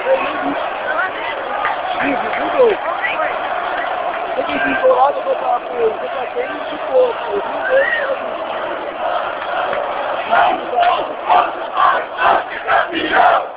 Mudou. Quem ficou lá, eu vou falar com ele. Você tem e ficou. Eu vi dois.